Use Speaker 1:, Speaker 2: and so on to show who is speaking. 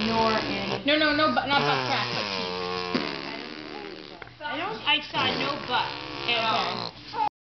Speaker 1: nor in...
Speaker 2: No, not butt crack, but teeth. I saw no butt at all.